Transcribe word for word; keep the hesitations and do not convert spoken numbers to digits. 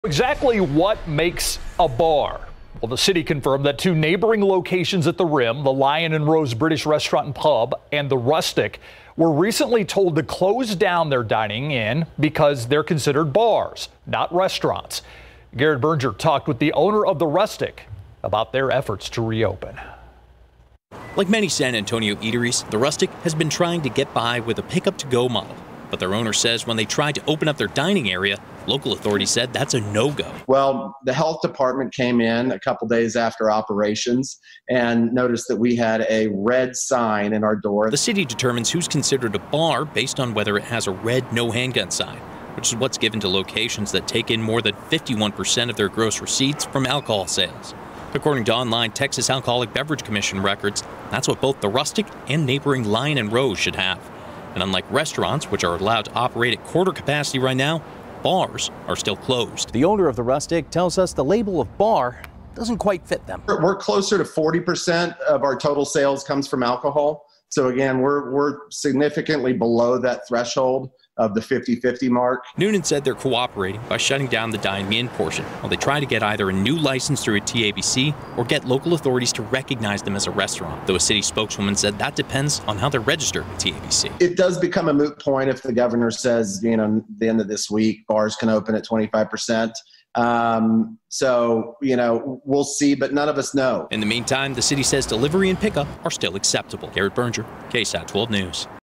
Exactly what makes a bar? Well, the city confirmed that two neighboring locations at the Rim, the Lion and Rose British Restaurant and Pub and the Rustic, were recently told to close down their dining in because they're considered bars, not restaurants. Garrett Berger talked with the owner of the Rustic about their efforts to reopen. Like many San Antonio eateries, the Rustic has been trying to get by with a pickup-to-go model. But their owner says when they tried to open up their dining area, local authorities said that's a no-go. Well, the health department came in a couple days after operations and noticed that we had a red sign in our door. The city determines who's considered a bar based on whether it has a red no handgun sign, which is what's given to locations that take in more than fifty-one percent of their gross receipts from alcohol sales. According to online Texas Alcoholic Beverage Commission records, that's what both the Rustic and neighboring Lion and Rose should have. And unlike restaurants, which are allowed to operate at quarter capacity right now, bars are still closed. The owner of the Rustic tells us the label of bar doesn't quite fit them. We're closer to forty percent of our total sales comes from alcohol. So again, we're, we're significantly below that threshold of the fifty fifty mark. Noonan said they're cooperating by shutting down the dine-in portion while they try to get either a new license through a T A B C or get local authorities to recognize them as a restaurant, though a city spokeswoman said that depends on how they're registered with T A B C. It does become a moot point if the governor says, you know, at the end of this week, bars can open at twenty-five percent. Um, so, you know, we'll see, but none of us know. In the meantime, the city says delivery and pickup are still acceptable. Garrett Berger, KSAT twelve News.